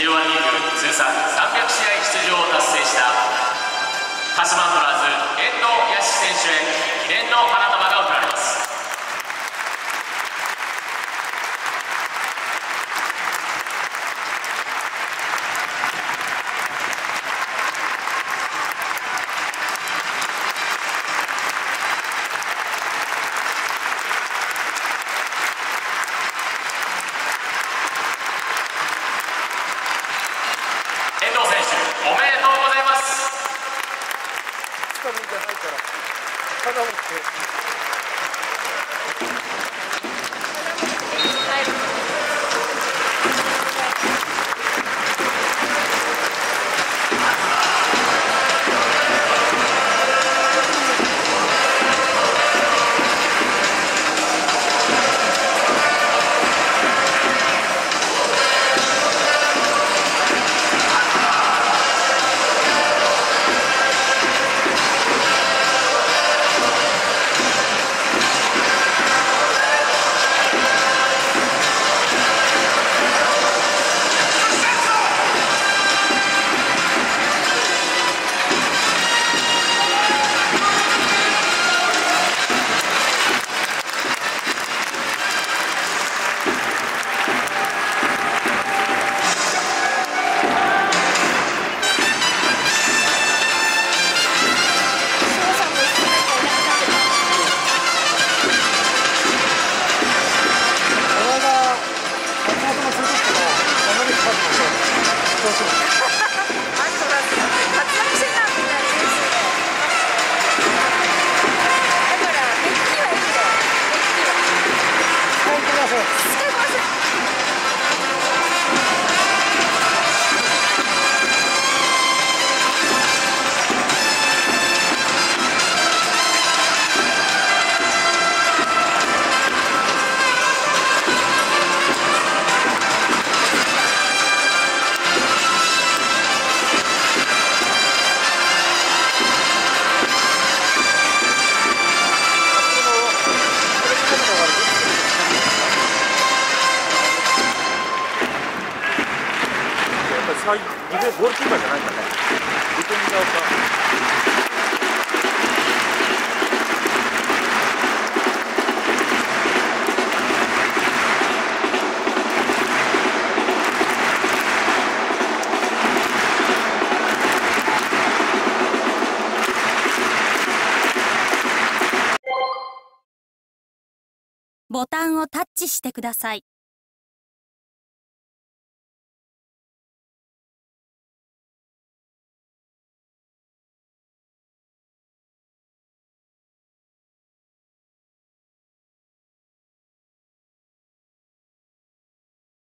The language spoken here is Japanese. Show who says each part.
Speaker 1: J1 リーグ通算300試合出場を達成した鹿島アントラーズ遠藤康選手へ記念の花束が贈られます。遠藤選手、おめでとうございます。
Speaker 2: つかみじゃないから花持ってディフェンゴールキーパーじゃないんだね。ディフェンダーか。
Speaker 3: ボタンをタッチしてください。